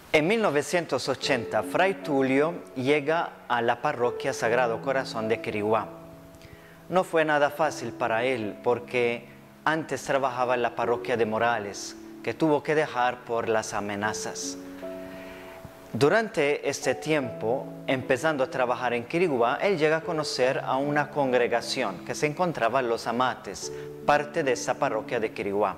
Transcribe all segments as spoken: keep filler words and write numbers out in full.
En mil novecientos ochenta, Fray Tulio llega a la parroquia Sagrado Corazón de Quiriguá. No fue nada fácil para él porque antes trabajaba en la parroquia de Morales, que tuvo que dejar por las amenazas. Durante este tiempo, empezando a trabajar en Quiriguá, él llega a conocer a una congregación que se encontraba en Los Amates, parte de esa parroquia de Quiriguá.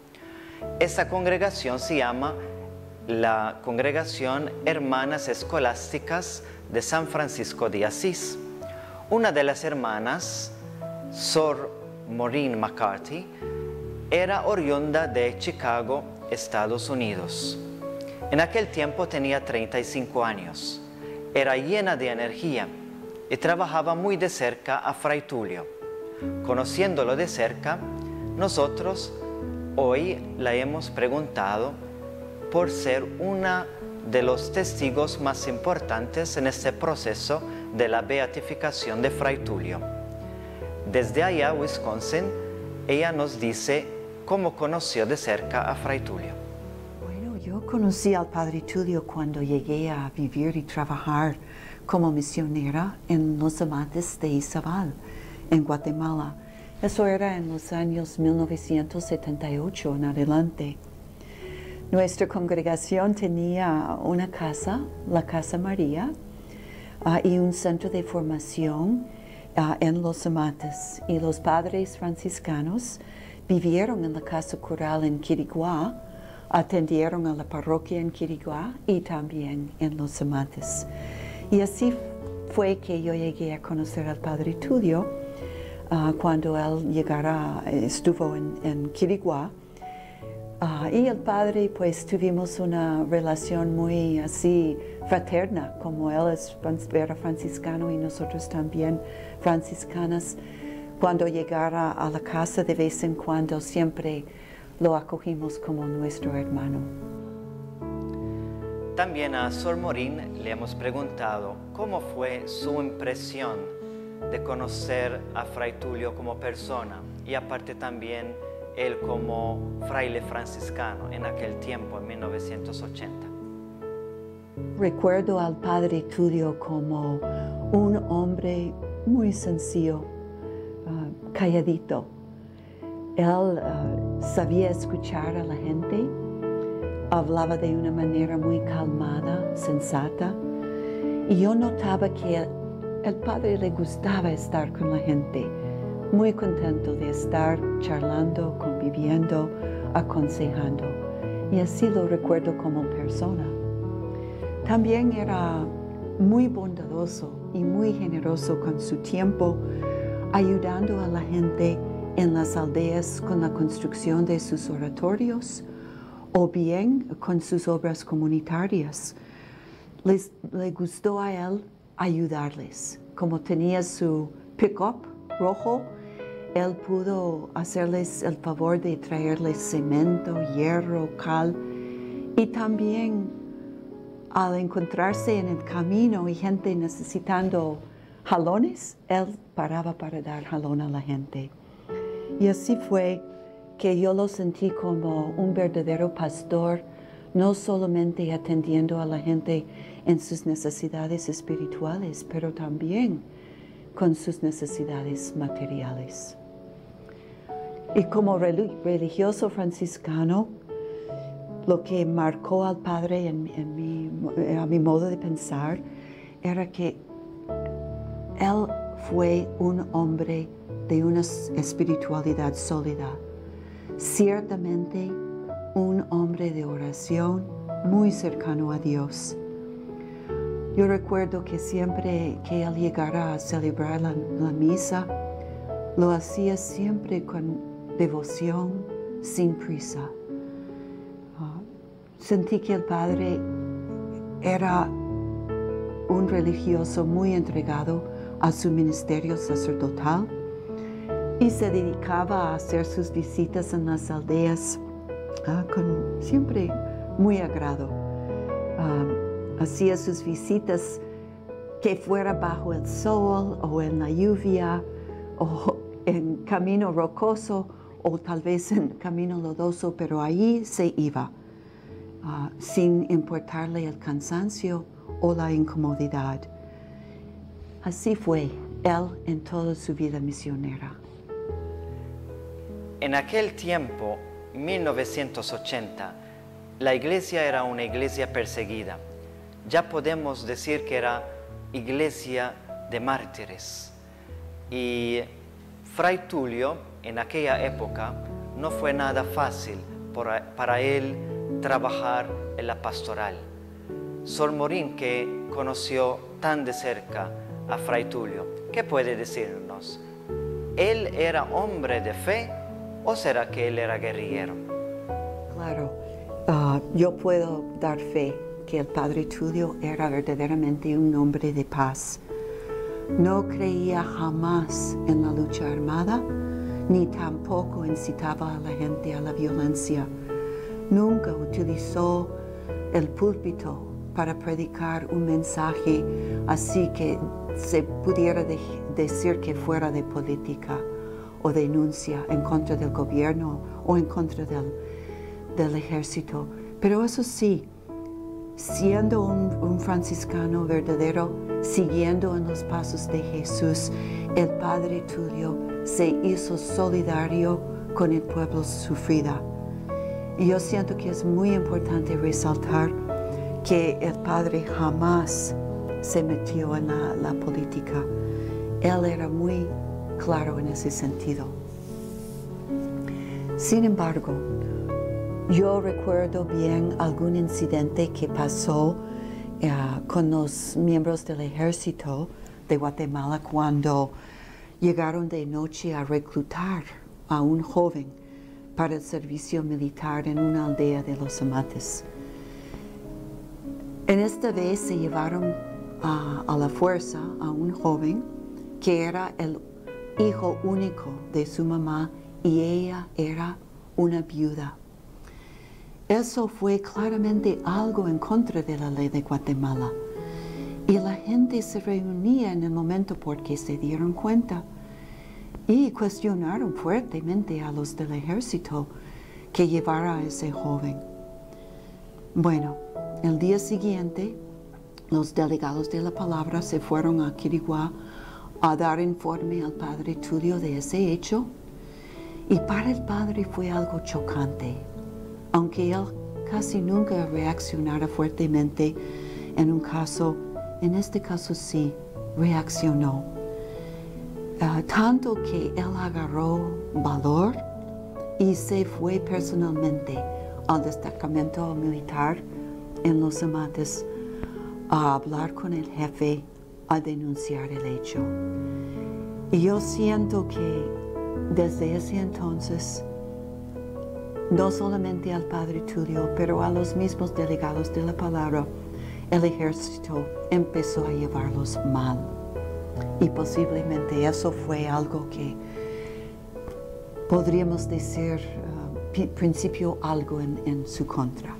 Esa congregación se llama la Congregación Hermanas Escolásticas de San Francisco de Asís. Una de las hermanas, Sor Maureen McCarthy, era oriunda de Chicago, Estados Unidos. En aquel tiempo tenía treinta y cinco años. Era llena de energía y trabajaba muy de cerca a Fray Tulio. Conociéndolo de cerca, nosotros hoy la hemos preguntado por ser una de los testigos más importantes en este proceso de la beatificación de Fray Tulio. Desde allá, Wisconsin, ella nos dice cómo conoció de cerca a Fray Tulio. Bueno, yo conocí al Padre Tulio cuando llegué a vivir y trabajar como misionera en Los Amates de Izabal, en Guatemala. Eso era en los años mil novecientos setenta y ocho en adelante. Nuestra congregación tenía una casa, la Casa María, uh, y un centro de formación uh, en Los Amates. Y los padres franciscanos vivieron en la Casa Cural en Quiriguá, atendieron a la parroquia en Quiriguá y también en Los Amates. Y así fue que yo llegué a conocer al Padre Tulio uh, cuando él llegara, estuvo en, en Quiriguá. Uh, y el padre, pues tuvimos una relación muy así fraterna, como él es, era franciscano y nosotros también franciscanas. Cuando llegara a la casa de vez en cuando siempre lo acogimos como nuestro hermano. También a Sor Maureen le hemos preguntado cómo fue su impresión de conocer a Fray Tulio como persona y aparte también él como fraile franciscano en aquel tiempo, en mil novecientos ochenta. Recuerdo al Padre Tulio como un hombre muy sencillo, uh, calladito. Él uh, sabía escuchar a la gente, hablaba de una manera muy calmada, sensata, y yo notaba que al Padre le gustaba estar con la gente, muy contento de estar charlando, conviviendo, aconsejando. Y así lo recuerdo como persona. También era muy bondadoso y muy generoso con su tiempo, ayudando a la gente en las aldeas con la construcción de sus oratorios o bien con sus obras comunitarias. Les, le gustó a él ayudarles. Como tenía su pick-up rojo, él pudo hacerles el favor de traerles cemento, hierro, cal, y también al encontrarse en el camino y gente necesitando jalones, él paraba para dar jalón a la gente. Y así fue que yo lo sentí como un verdadero pastor, no solamente atendiendo a la gente en sus necesidades espirituales, pero también con sus necesidades materiales. Y como religioso franciscano, lo que marcó al Padre en, en mi, a mi modo de pensar era que él fue un hombre de una espiritualidad sólida, ciertamente un hombre de oración muy cercano a Dios. Yo recuerdo que siempre que él llegara a celebrar la, la misa, lo hacía siempre con devoción, sin prisa. Uh, sentí que el Padre era un religioso muy entregado a su ministerio sacerdotal y se dedicaba a hacer sus visitas en las aldeas uh, con siempre muy agrado. Uh, hacía sus visitas que fuera bajo el sol o en la lluvia o en camino rocoso o tal vez en camino lodoso, pero allí se iba. uh, sin importarle el cansancio o la incomodidad. Así fue él en toda su vida misionera. En aquel tiempo, mil novecientos ochenta, la iglesia era una iglesia perseguida. Ya podemos decir que era iglesia de mártires. Y Fray Tulio, en aquella época, no fue nada fácil para, para él trabajar en la pastoral. Sor Morín, que conoció tan de cerca a Fray Tulio, ¿qué puede decirnos? ¿Él era hombre de fe o será que él era guerrillero? Claro, uh, yo puedo dar fe que el Padre Tulio era verdaderamente un hombre de paz. No creía jamás en la lucha armada, ni tampoco incitaba a la gente a la violencia. Nunca utilizó el púlpito para predicar un mensaje así que se pudiera de decir que fuera de política o denuncia en contra del gobierno o en contra del, del ejército. Pero eso sí, siendo un, un franciscano verdadero, siguiendo en los pasos de Jesús, el Padre Tulio se hizo solidario con el pueblo sufrido. Y yo siento que es muy importante resaltar que el Padre jamás se metió en la, la política. Él era muy claro en ese sentido. Sin embargo, yo recuerdo bien algún incidente que pasó uh, con los miembros del ejército de Guatemala cuando llegaron de noche a reclutar a un joven para el servicio militar en una aldea de los Amates. En esta vez se llevaron a, a la fuerza a un joven que era el hijo único de su mamá y ella era una viuda. Eso fue claramente algo en contra de la ley de Guatemala. Y la gente se reunía en el momento porque se dieron cuenta y cuestionaron fuertemente a los del ejército que llevara a ese joven. Bueno, el día siguiente, los delegados de la palabra se fueron a Quiriguá a dar informe al Padre Tulio de ese hecho. Y para el Padre fue algo chocante, aunque él casi nunca reaccionara fuertemente en un caso, en este caso sí, reaccionó. Uh, tanto que él agarró valor y se fue personalmente al destacamento militar en Los Amates a hablar con el jefe, a denunciar el hecho. Y yo siento que desde ese entonces, no solamente al Padre Tulio, pero a los mismos delegados de la palabra, el ejército empezó a llevarlos mal. Y posiblemente eso fue algo que podríamos decir, uh, principio algo en, en su contra.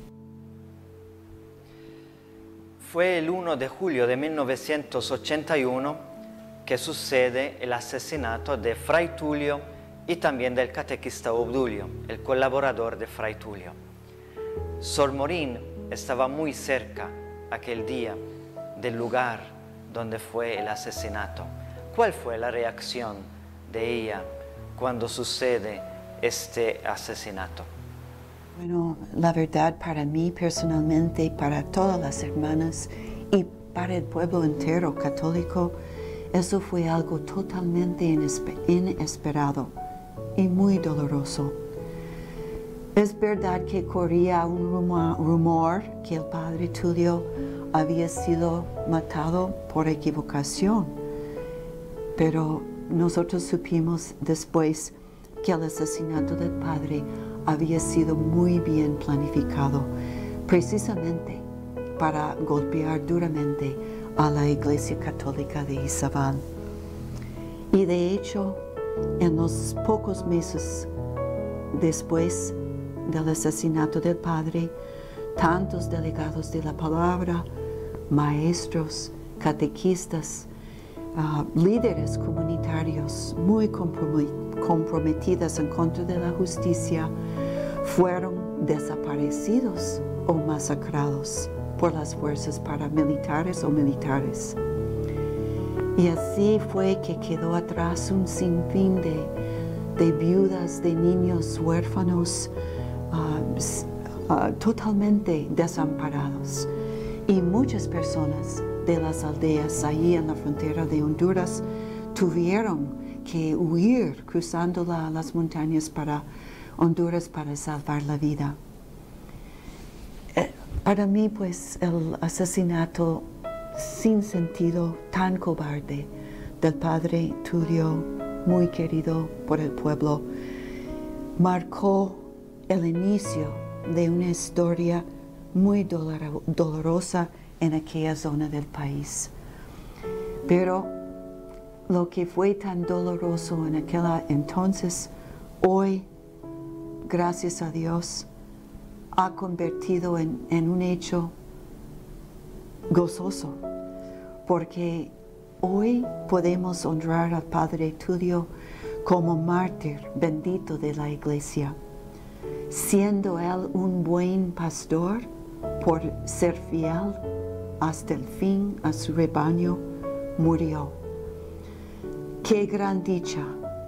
Fue el uno de julio de mil novecientos ochenta y uno que sucede el asesinato de Fray Tulio y también del catequista Obdulio, el colaborador de Fray Tulio. Sor Morín estaba muy cerca aquel día del lugar donde fue el asesinato. ¿Cuál fue la reacción de ella cuando sucede este asesinato? Bueno, la verdad para mí personalmente, para todas las hermanas y para el pueblo entero católico, eso fue algo totalmente inesperado y muy doloroso. Es verdad que corría un rumor, rumor que el Padre Tulio había sido matado por equivocación, pero nosotros supimos después que el asesinato del Padre había sido muy bien planificado, precisamente para golpear duramente a la Iglesia Católica de Izabal. Y de hecho, en los pocos meses después del asesinato del Padre, tantos delegados de la palabra, maestros, catequistas, uh, líderes comunitarios muy comprometidos en contra de la justicia, fueron desaparecidos o masacrados por las fuerzas paramilitares o militares. Y así fue que quedó atrás un sinfín de, de viudas, de niños huérfanos, uh, uh, totalmente desamparados. Y muchas personas de las aldeas ahí en la frontera de Honduras tuvieron que huir cruzando la, las montañas para Honduras para salvar la vida. Eh, para mí, pues, el asesinato sin sentido, tan cobarde, del padre Tulio, muy querido por el pueblo, marcó el inicio de una historia muy dolor dolorosa en aquella zona del país. Pero lo que fue tan doloroso en aquel entonces, hoy, gracias a Dios, ha convertido en, en un hecho gozoso, porque hoy podemos honrar al Padre Tulio como mártir bendito de la Iglesia, siendo él un buen pastor por ser fiel hasta el fin a su rebaño, murió. Qué gran dicha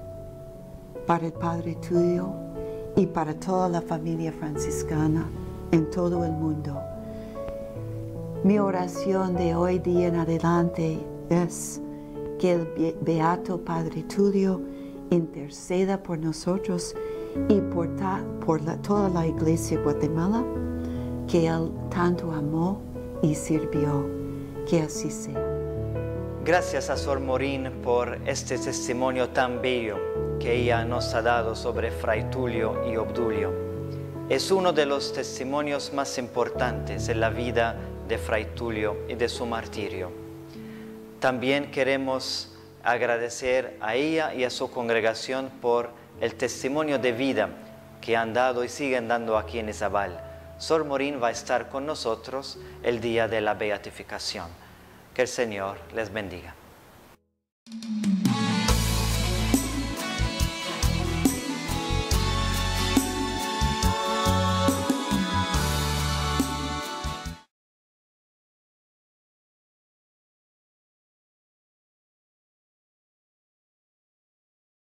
para el Padre Tulio y para toda la familia franciscana en todo el mundo. Mi oración de hoy día en adelante es que el Beato Padre Tulio interceda por nosotros y por, ta, por la, toda la Iglesia de Guatemala, que Él tanto amó y sirvió. Que así sea. Gracias a Sor Maureen por este testimonio tan bello que ella nos ha dado sobre Fray Tulio y Obdulio. Es uno de los testimonios más importantes en la vida de Fray Tulio y de su martirio. También queremos agradecer a ella y a su congregación por el testimonio de vida que han dado y siguen dando aquí en Izabal. Sor Maureen va a estar con nosotros el día de la beatificación. Que el Señor les bendiga.